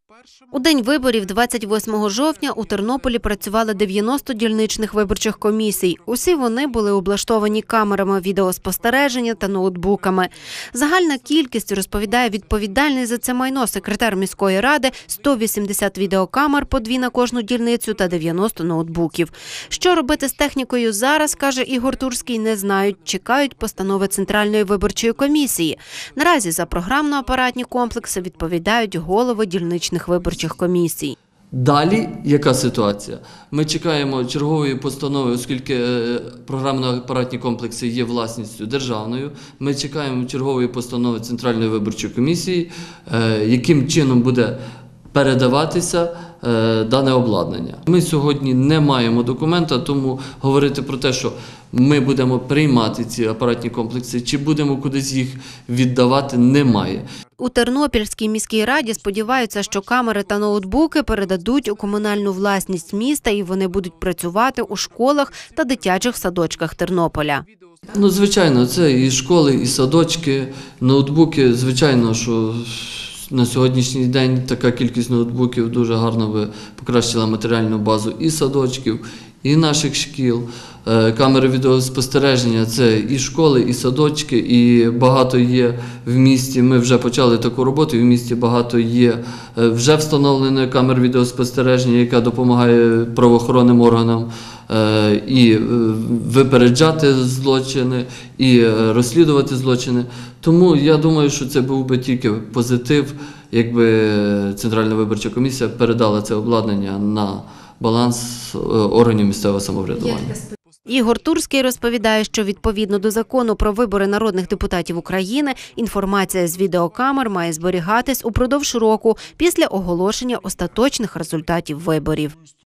У день виборів 28 жовтня у Тернополі працювали 90 дільничних виборчих комісій. Усі вони були облаштовані камерами відеоспостереження та ноутбуками. Загальна кількість, розповідає відповідальний за це майно секретар міської ради, 180 відеокамер, по 2 на кожну дільницю та 90 ноутбуків. Що робити з технікою зараз, каже Ігор Турський, не знають. Чекають постанови Центральної виборчої комісії. Наразі за програмно-апаратні комплекси відповідають голови дільничних виборчих комісій. Далі яка ситуація? Ми чекаємо чергової постанови, оскільки програмно-апаратні комплекси є власністю державною. Ми чекаємо чергової постанови Центральної виборчої комісії, яким чином буде передаватися дане обладнання. Ми сьогодні не маємо документа, тому говорити про те, що ми будемо приймати ці апаратні комплекси, чи будемо кудись їх віддавати, немає. У Тернопільській міській раді сподіваються, що камери та ноутбуки передадуть у комунальну власність міста і вони будуть працювати у школах та дитячих садочках Тернополя. Звичайно, це і школи, і садочки, ноутбуки. Звичайно, що на сьогоднішній день така кількість ноутбуків дуже гарно би покращила матеріальну базу і садочків, і наших шкіл. Камери відеоспостереження – це і школи, і садочки, і багато є в місті. Ми вже почали таку роботу, і в місті багато є вже встановлених камер відеоспостереження, яка допомагає правоохоронним органам і випереджати злочини, і розслідувати злочини. Тому я думаю, що це був би тільки позитив, якби Центральна виборча комісія передала це обладнання на баланс органів місцевого самоврядування. Ігор Турський розповідає, що відповідно до закону про вибори народних депутатів України інформація з відеокамер має зберігатись упродовж року після оголошення остаточних результатів виборів.